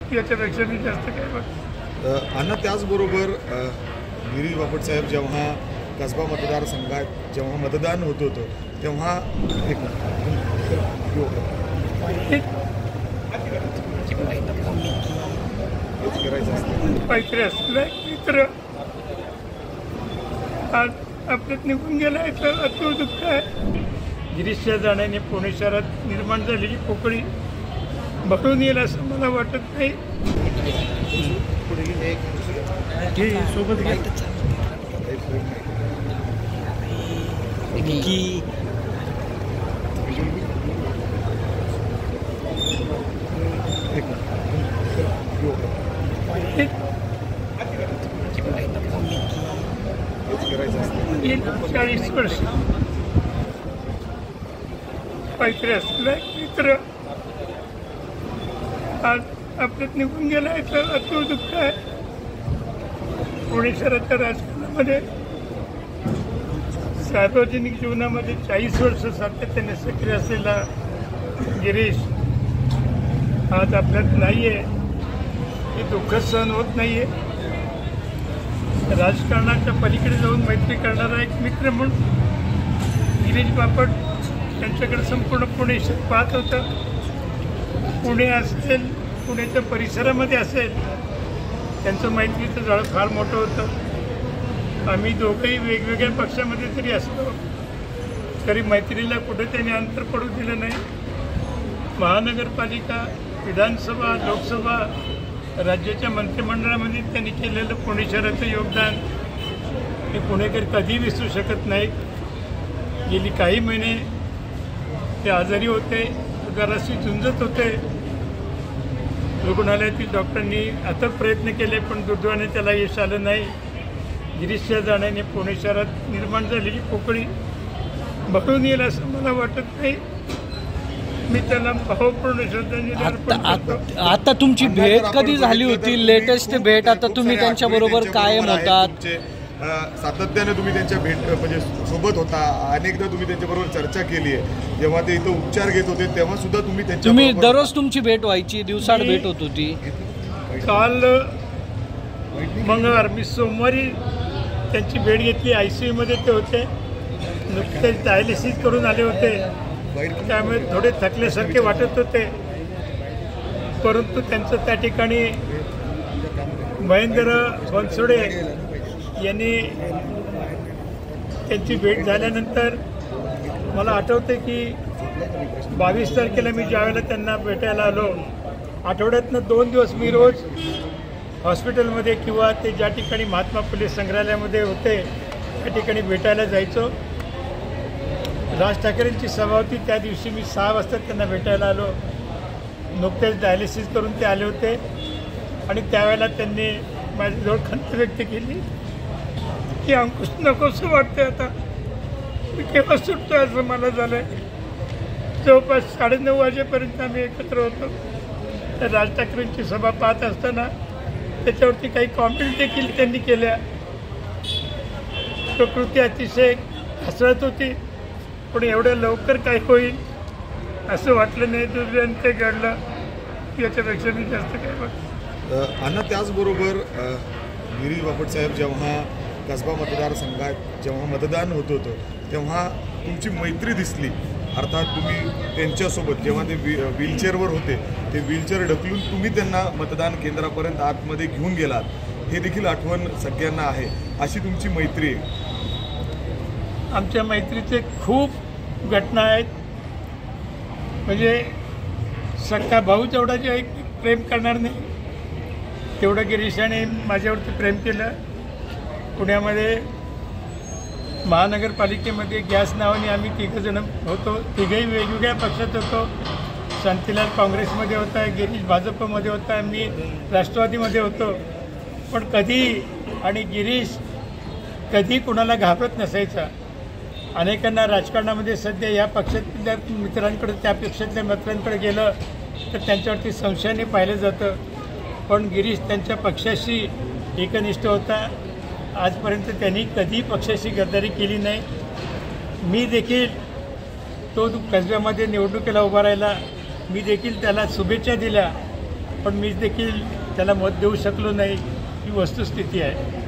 याच्यापेक्षा मी जास्त काय बघ. अण्णा त्याचबरोबर गिरीश बापट साहेब जेव्हा कसबा मतदारसंघात जेव्हा मतदान होत होतं तेव्हा काहीतरी असलेला एक मित्र आज आपल्यात निघून गेला याचं अति दुःख आहे. गिरीशच्या जाण्याने पुणे शहरात निर्माण झालेली पोकळी भरून येईल असं मला वाटत नाही. सोबत घे 40 वर्ष काहीतरी असलेला एक मित्र आज आपल्यात निघून गेला याचं अति दुःख आहे. पुणे शहराच्या राजकारणामध्ये सार्वजनिक जीवनामध्ये 40 वर्ष सातत्याने सक्रिय असलेला गिरीश आज आपल्यात नाही आहे. हे दुःख सहन होत नाही आहे. राजकारणाच्या पलीकडे जाऊन मैत्री करणारा एक मित्र म्हणून गिरीश बापट त्यांच्याकडे संपूर्ण पुणे शहर पाहत होतं. पुणे असेल पुण्याच्या परिसरामध्ये असेल त्यांचं मैत्रीचं जाळं फार मोठं होतं. आम्ही दोघंही वेगवेगळ्या पक्षामध्ये जरी असलो तरी मैत्रीला कुठे त्यांनी अंतर पडू दिलं नाही. महानगरपालिका, विधानसभा, लोकसभा, राज्याच्या मंत्रिमंडळामध्ये त्यांनी केलेलं पुणे शहराचं योगदान हे पुणेकर कधी विसरू शकत नाही. गेली काही महिने ते आजारी होते, जराशी झुंजत होते. रुग्णालयातील डॉक्टरांनी अथक प्रयत्न केले पण दुर्दैवाने त्याला यश आलं नाही. गिरीशच्या जाण्याने पुणे शहरात निर्माण झालेली पोकळी भरून येईल असं मला वाटत नाही. मी त्याला भावपूर्ण श्रद्धांजली अर्पण करतो. आता तुमची भेट कधी झाली होती? लेटेस्ट भेट आता तुम्ही त्यांच्याबरोबर कायम होतात, सातत्याने तुम्ही त्यांच्या भेट म्हणजे सोबत होता. अनेकदा तुम्ही त्यांच्याबरोबर चर्चा केली आहे. जेव्हा ते इथं उपचार घेत होते तेव्हा सुद्धा तुम्ही दररोज तुमची भेट व्हायची, दिवसाड भेट होत होती. काल मंगळवार मी सोमवारी त्यांची भेट घेतली. ICUमध्ये ते होते, नुकतेच डायलिसिस करून आले होते, त्यामुळे थोडे थकल्यासारखे वाटत होते. परंतु त्यांचं त्या ठिकाणी महेंद्र बनसोडे यांनी त्यांची भेट झाल्यानंतर मला आठवते की 22 तारखेला मी ज्यावेळेला त्यांना भेटायला आलो, आठवड्यातनं 2 दिवस मी रोज हॉस्पिटलमध्ये किंवा ते ज्या ठिकाणी महात्मा फुले संग्रहालयामध्ये होते त्या ठिकाणी भेटायला जायचो. राज ठाकरेंची सभा होती त्या दिवशी मी 6 वाजता त्यांना भेटायला आलो. नुकतेच डायलिसिस करून ते आले होते आणि त्यावेळेला त्यांनी माझ्याजवळ खंत व्यक्त केली की अंकुश नकोसं वाटते, आता मी केव्हा सुटतो असं मला झालं. जवळपास 9:30 वाजेपर्यंत आम्ही एकत्र होतो. तर राज ठाकरेंची सभा पाहत असताना त्याच्यावरती काही कॉमेंट देखील त्यांनी केल्या. प्रकृती अतिशय हसरत होती पण एवढ्या लवकर काय होईल असं वाटलं नाही. दुर्दैवाने ते घडलं. याच्यापेक्षा मी जास्त काय बघ. अण्णा त्याचबरोबर गिरीश बापट साहेब जेव्हा कसबा मतदारसंघात जेव्हा मतदान होत होतं तेव्हा तुमची मैत्री दिसली. अर्थात तुम्ही त्यांच्यासोबत जेव्हा ते व्हीलचेअरवर होते ते व्हीलचेअर ढकलून तुम्ही त्यांना मतदान केंद्रापर्यंत आतमध्ये घेऊन गेलात, हे देखील आठवण सगळ्यांना आहे. अशी तुमची मैत्री आहे. आमच्या मैत्रीचे खूप घटना आहेत. म्हणजे सख्खा भाऊ जेवढा जे प्रेम करणार नाही तेवढं गिरीशाने माझ्यावरती प्रेम केलं. पुण्यामध्ये महानगरपालिकेमध्ये गॅस नावाने आम्ही 3 जण होतो. तिघंही वेगवेगळ्या पक्षात होतो. शांतीलाल काँग्रेसमध्ये होता, गिरीश भाजपमध्ये होता, मी राष्ट्रवादीमध्ये होतो. पण कधी आणि गिरीश कधी कुणाला घाबरत नसायचा. अनेकांना राजकारणामध्ये सध्या या पक्षातल्या मित्रांकडे त्या पक्षातल्या मित्रांकडे गेलं तर त्यांच्यावरती संशयाने पाहिलं जातं. पण गिरीश त्यांच्या पक्षाशी एकनिष्ठ होता. आजपर्यंत त्यांनी कधी पक्षाशी गद्दारी केली नाही. मी देखील तो कसब्यामध्ये निवडणुकीला उभा राहिला, मी देखील त्याला शुभेच्छा दिल्या. पण मी देखील त्याला मत देऊ शकलो नाही ही वस्तुस्थिती आहे.